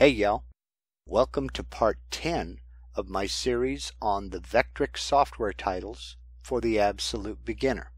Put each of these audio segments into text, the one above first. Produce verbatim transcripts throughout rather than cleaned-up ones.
Hey y'all, welcome to part ten of my series on the Vectric software titles for the absolute beginner.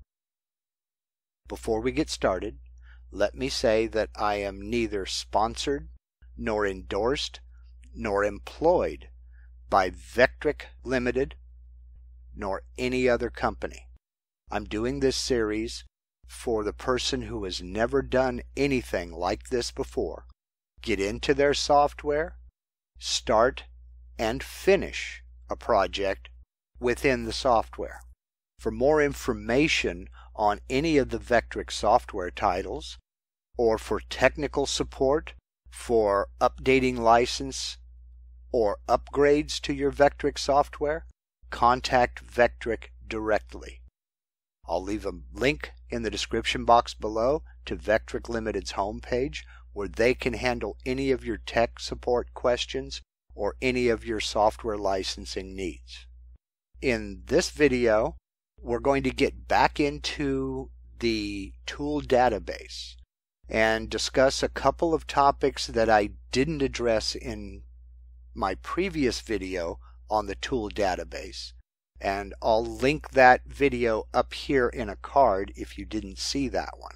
Before we get started, let me say that I am neither sponsored, nor endorsed, nor employed by Vectric Limited, nor any other company. I'm doing this series for the person who has never done anything like this before. Get into their software, start and finish a project within the software. For more information on any of the Vectric software titles, or for technical support, for updating license, or upgrades to your Vectric software, contact Vectric directly. I'll leave a link in the description box below to Vectric Limited's homepage, where they can handle any of your tech support questions or any of your software licensing needs. In this video, we're going to get back into the tool database and discuss a couple of topics that I didn't address in my previous video on the tool database. And I'll link that video up here in a card if you didn't see that one.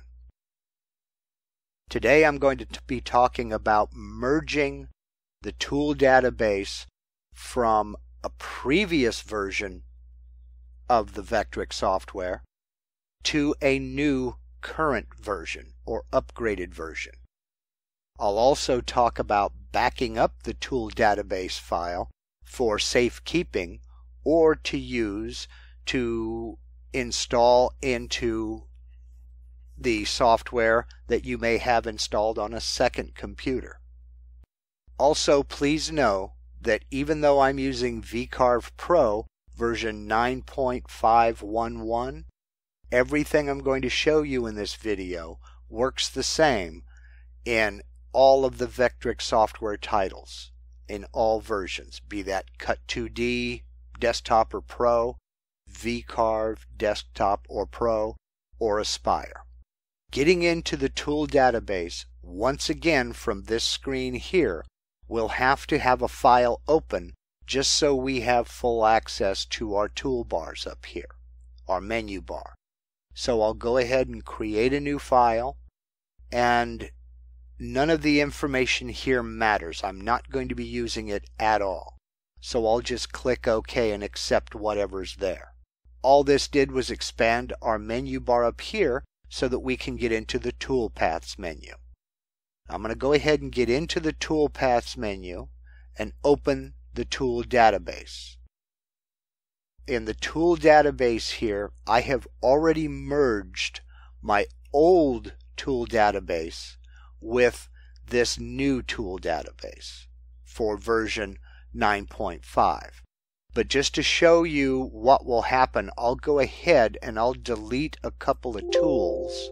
Today I'm going to be talking about merging the tool database from a previous version of the Vectric software to a new current version or upgraded version. I'll also talk about backing up the tool database file for safekeeping or to use to install into the software that you may have installed on a second computer. Also, please know that even though I'm using VCarve Pro version nine point five one one, everything I'm going to show you in this video works the same in all of the Vectric software titles, in all versions, be that Cut two D, Desktop or Pro, VCarve, Desktop or Pro, or Aspire. Getting into the tool database, once again from this screen here, we'll have to have a file open just so we have full access to our toolbars up here, our menu bar. So I'll go ahead and create a new file, and none of the information here matters. I'm not going to be using it at all. So I'll just click OK and accept whatever's there. All this did was expand our menu bar up here so that we can get into the Toolpaths menu. I'm going to go ahead and get into the Toolpaths menu and open the tool database. In the tool database here, I have already merged my old tool database with this new tool database for version nine point five. But just to show you what will happen, I'll go ahead and I'll delete a couple of tools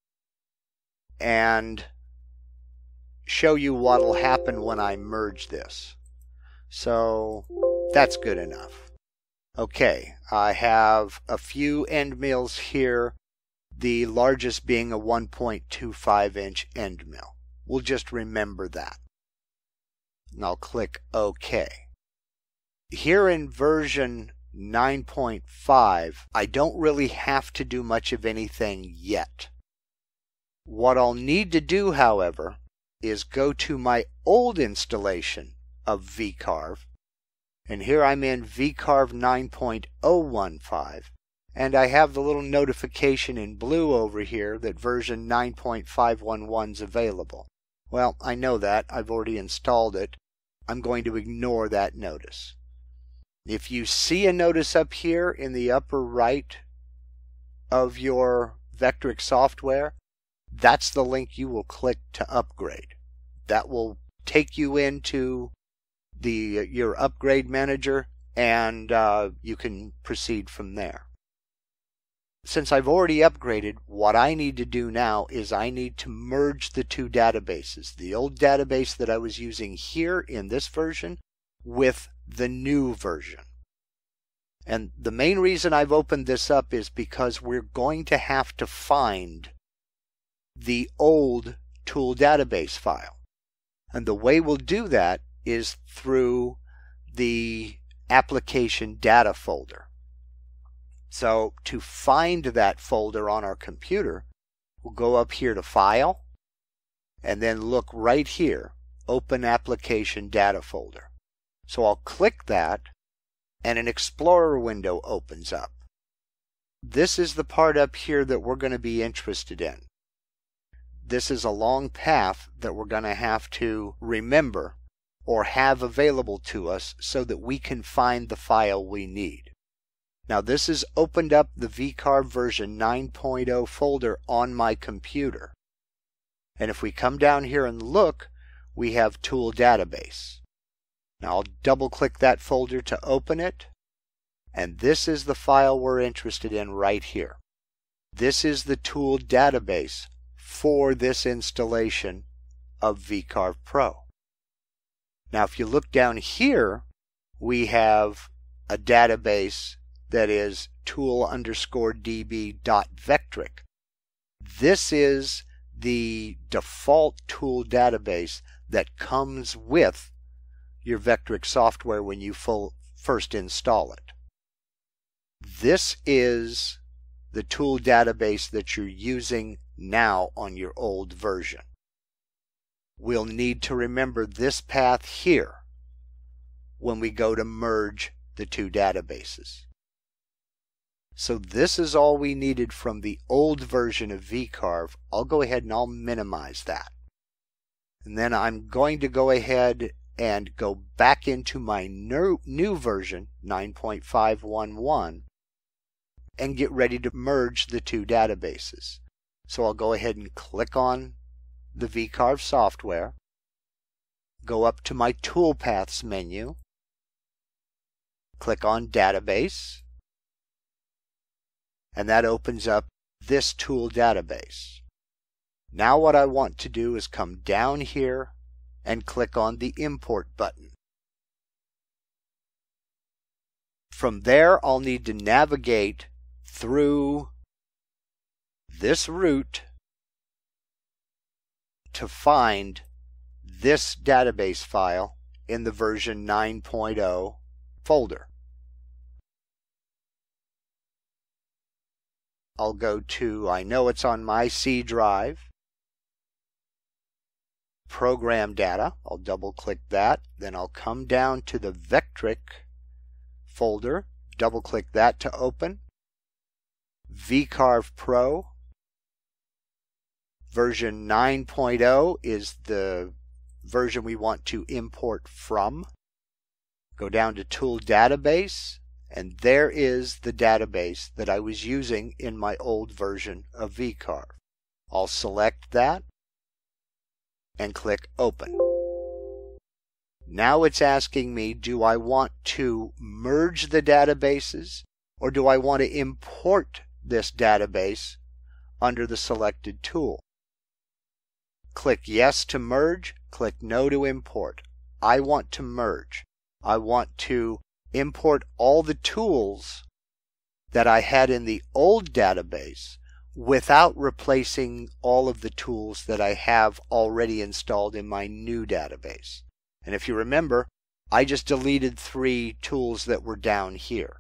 and show you what will happen when I merge this. So that's good enough. Okay, I have a few end mills here, the largest being a one point two five inch end mill. We'll just remember that. And I'll click OK. Here in version nine point five, I don't really have to do much of anything yet. What I'll need to do, however, is go to my old installation of VCarve, and here I'm in VCarve nine point oh one five, and I have the little notification in blue over here that version nine point five one one is available. Well, I know that. I've already installed it. I'm going to ignore that notice. If you see a notice up here in the upper right of your Vectric software, that's the link you will click to upgrade. That will take you into the your upgrade manager, and uh, you can proceed from there. Since I've already upgraded, what I need to do now is I need to merge the two databases, the old database that I was using here in this version with the new version. And the main reason I've opened this up is because we're going to have to find the old tool database file. And the way we'll do that is through the application data folder. So to find that folder on our computer, we'll go up here to File, and then look right here, Open Application Data Folder. So I'll click that, and an Explorer window opens up. This is the part up here that we're going to be interested in. This is a long path that we're going to have to remember or have available to us so that we can find the file we need. Now this has opened up the VCarve version nine point oh folder on my computer. And if we come down here and look, we have Tool Database. Now I'll double click that folder to open it, and this is the file we're interested in right here. This is the Tool Database for this installation of VCarve Pro. Now if you look down here, we have a database that is tool underscore db dot vectric. This is the default tool database that comes with your Vectric software when you full, first install it. This is the tool database that you're using now on your old version. We'll need to remember this path here when we go to merge the two databases. So this is all we needed from the old version of VCarve. I'll go ahead and I'll minimize that. And then I'm going to go ahead and go back into my new, new version, nine point five one one, and get ready to merge the two databases. So I'll go ahead and click on the VCarve software, go up to my Toolpaths menu, click on Database, and that opens up this tool database. Now what I want to do is come down here and click on the Import button. From there, I'll need to navigate through this route to find this database file in the version nine point oh folder. I'll go to, I know it's on my C drive, Program Data. I'll double click that. Then I'll come down to the Vectric folder, double click that to open. VCarve Pro version nine point oh is the version we want to import from. Go down to Tool Database, and there is the database that I was using in my old version of VCarve. I'll select that and click Open. Now it's asking me, do I want to merge the databases or do I want to import this database under the selected tool? Click Yes to merge, click No to import. I want to merge. I want to import all the tools that I had in the old database without replacing all of the tools that I have already installed in my new database. And if you remember, I just deleted three tools that were down here.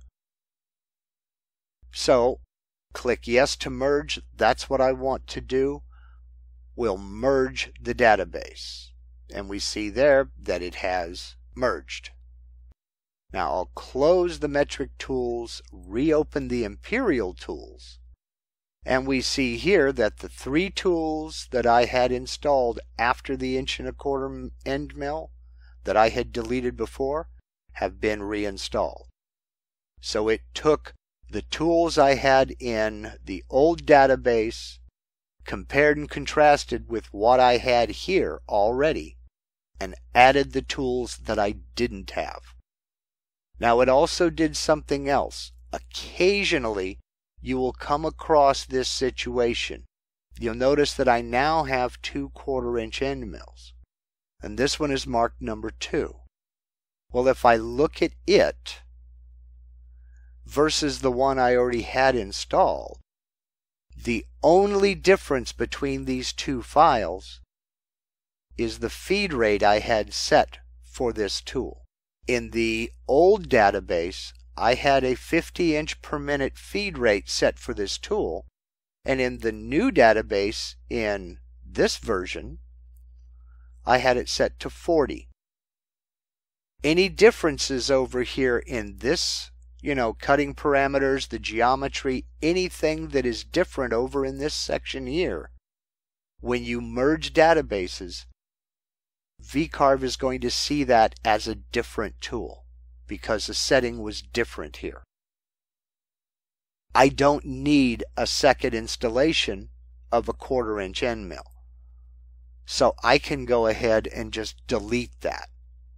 So, click Yes to merge. That's what I want to do. We'll merge the database. And we see there that it has merged. Now I'll close the metric tools, reopen the imperial tools, and we see here that the three tools that I had installed after the inch and a quarter end mill that I had deleted before have been reinstalled. So it took the tools I had in the old database, compared and contrasted with what I had here already, and added the tools that I didn't have. Now it also did something else. Occasionally you will come across this situation. You'll notice that I now have two quarter inch end mills, and this one is marked number two. Well, if I look at it versus the one I already had installed, the only difference between these two files is the feed rate I had set for this tool. In the old database, I had a fifty inch per minute feed rate set for this tool, and in the new database in this version, I had it set to forty. Any differences over here in this, you know, cutting parameters, the geometry, anything that is different over in this section here, when you merge databases, VCarve is going to see that as a different tool because the setting was different here. I don't need a second installation of a quarter inch end mill. So I can go ahead and just delete that.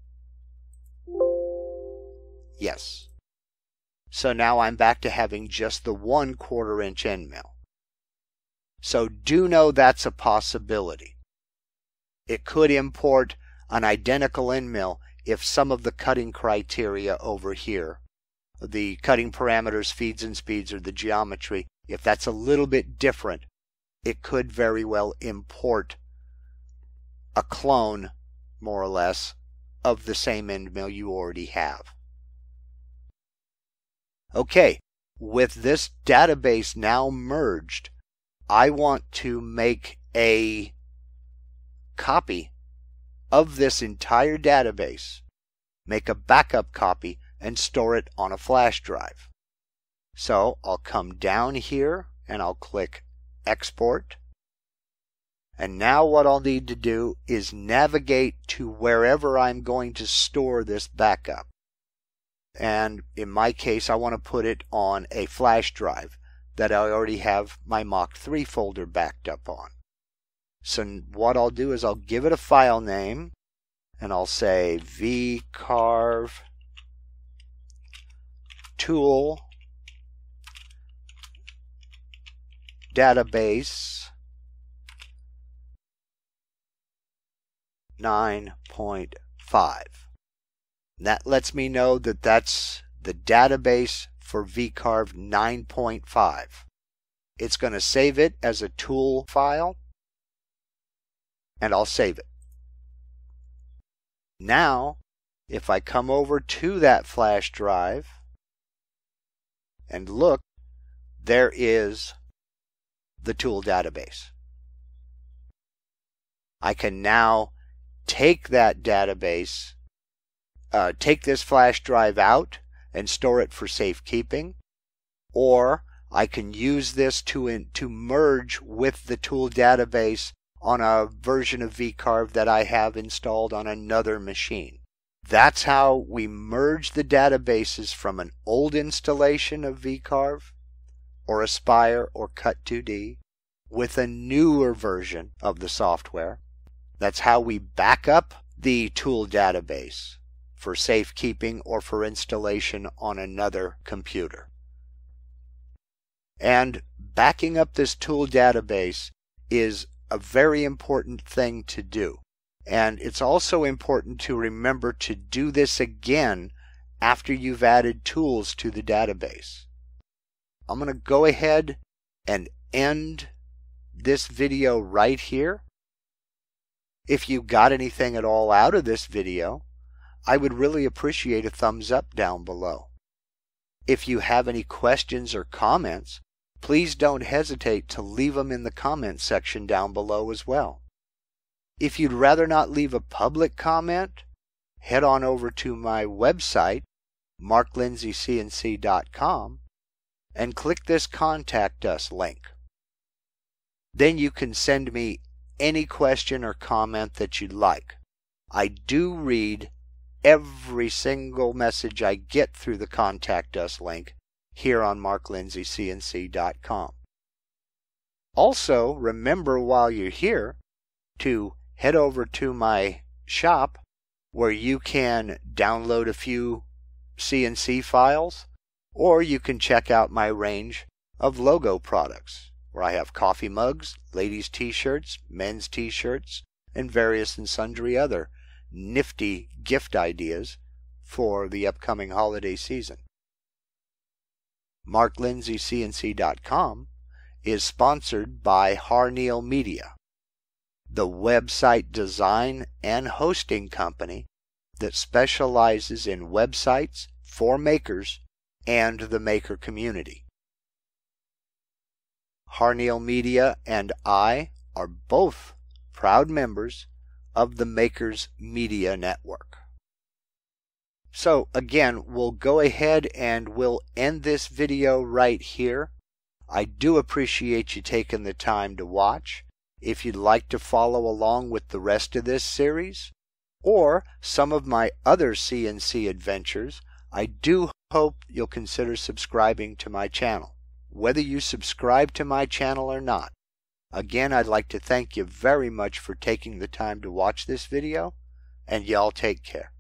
Yes. So now I'm back to having just the one quarter inch end mill. So do know that's a possibility. It could import an identical end mill if some of the cutting criteria over here, the cutting parameters, feeds and speeds, or the geometry, if that's a little bit different, it could very well import a clone, more or less, of the same end mill you already have. Okay, with this database now merged, I want to make a copy of this entire database, make a backup copy, and store it on a flash drive. So I'll come down here and I'll click Export. And now what I'll need to do is navigate to wherever I'm going to store this backup. And in my case, I want to put it on a flash drive that I already have my Mach three folder backed up on. So what I'll do is I'll give it a file name, and I'll say VCarve tool database nine point five. That lets me know that that's the database for VCarve nine point five. It's going to save it as a tool file, and I'll save it. Now, if I come over to that flash drive and look, there is the tool database. I can now take that database, uh, take this flash drive out and store it for safekeeping, or I can use this to, in, to merge with the tool database on a version of VCarve that I have installed on another machine. That's how we merge the databases from an old installation of VCarve or Aspire or Cut two D with a newer version of the software. That's how we back up the tool database for safekeeping or for installation on another computer. And backing up this tool database is a very important thing to do. And it's also important to remember to do this again after you've added tools to the database. I'm going to go ahead and end this video right here. If you got anything at all out of this video, I would really appreciate a thumbs up down below. If you have any questions or comments, please don't hesitate to leave them in the comments section down below as well. If you'd rather not leave a public comment, head on over to my website, mark lindsay c n c dot com, and click this Contact Us link. Then you can send me any question or comment that you'd like. I do read every single message I get through the Contact Us link here on mark lindsay c n c dot com. Also, remember while you're here to head over to my shop where you can download a few C N C files, or you can check out my range of logo products where I have coffee mugs, ladies' t-shirts, men's t-shirts, and various and sundry other nifty gift ideas for the upcoming holiday season. mark lindsay c n c dot com is sponsored by Harneal Media. the website design and hosting company that specializes in websites for makers and the maker community. Harneal Media and I are both proud members of the Makers Media Network. So again, we'll go ahead and we'll end this video right here. I do appreciate you taking the time to watch. If you'd like to follow along with the rest of this series, or some of my other C N C adventures, I do hope you'll consider subscribing to my channel. Whether you subscribe to my channel or not, again, I'd like to thank you very much for taking the time to watch this video, and y'all take care.